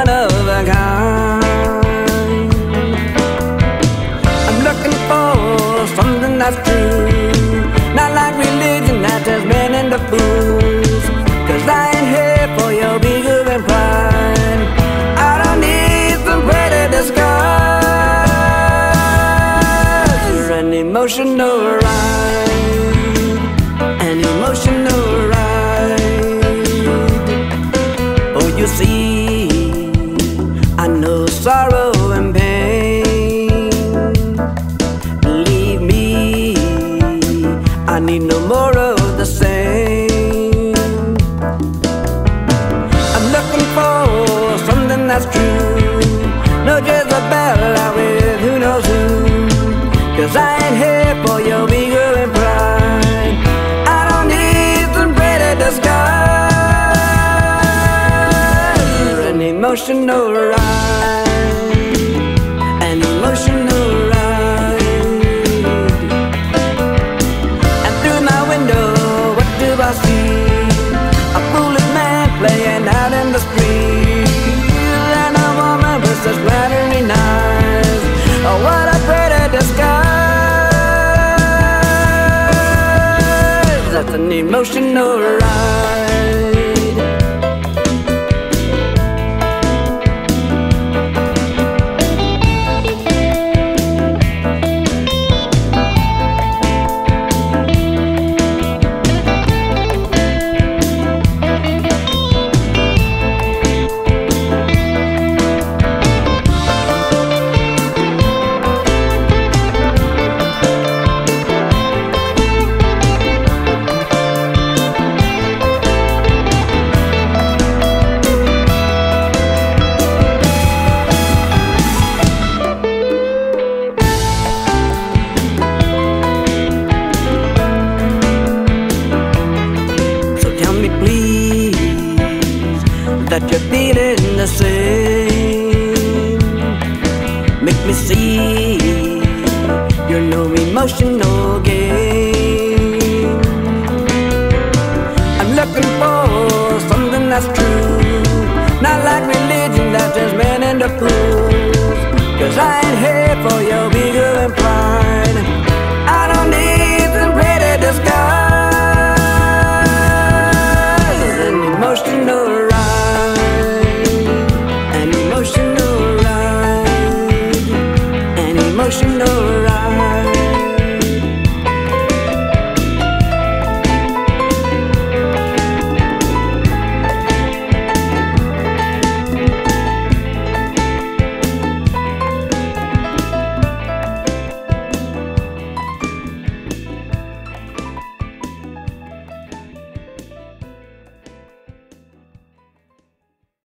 one of a kind. I'm looking for something that's true, not like religion that has men and the fools. 'Cause I ain't here for your ego and pride. I don't need some pretty disguise. You're an emotional ride, an emotional ride. Oh, you see, I know sorrow and pain. Believe me, I need no more of the same. I'm looking for something that's true, no Jezebel out with who knows who. 'Cause I ain't here for your ego and pride. I don't need some pretty disguise. An emotional ride, an emotional ride. And through my window, what do I see? A foolish man playing out in the street, and a woman with such flattering eyes. Oh, what a pretty disguise. That's an emotional ride. That you're feeling the same. Make me see you're no emotional game. I'm looking for something that's true, not like religion that just men and the fool.